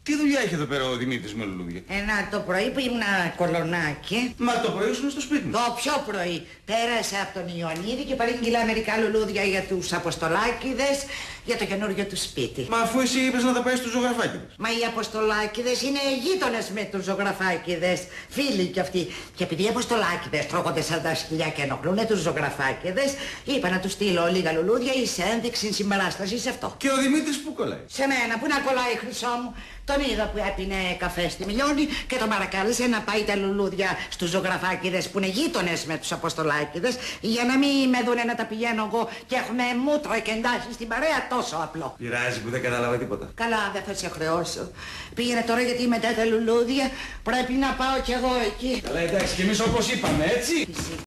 Τι δουλειά έχει εδώ πέρα ο Δημήτρης με λουλούδια? Το πρωί που ήμουν κολονάκι. Μα το πρωί ήσουν στο σπίτι μου. Το πιο πρωί πέρασα από τον Ιωαννίδη και παρήγγειλα μερικά λουλούδια για τους Αποστολάκηδες, για το καινούργιο του σπίτι. Μα αφού εσύ είπες να τα πάει στους Ζωγραφάκηδες. Μα οι Αποστολάκηδες είναι γείτονες με τους Ζωγραφάκηδες, φίλοι κι αυτοί. Και επειδή οι Αποστολάκηδες τρώγονται 40 σκυλιά και ενοχλούνε τους Ζωγραφάκηδες, είπα να τους στείλω λίγα λουλούδια εις ένδειξη συμπαράσταση σε αυτό. Και ο Δημήτρης που κολλάει? Σε μένα, που να κολλάει, χρυσό μου. Τον είδα που έπινε καφέ στη Μιλιώνη και τον παρακάλεσε να πάει τα λουλούδια στους Ζωγραφάκηδες που είναι γείτονες με τους Αποστολάκηδες, για να μην με δούνε να τα πηγαίνω εγώ και έχουμε μούτρα και εντάσεις στην παρέα, τόσο απλό. Πειράζει που δεν κατάλαβα τίποτα. Καλά, δεν θα σε χρεώσω. Πήγαινε τώρα γιατί μετά τα λουλούδια πρέπει να πάω κι εγώ εκεί. Καλά, εντάξει, κι εμείς όπως είπαμε, έτσι.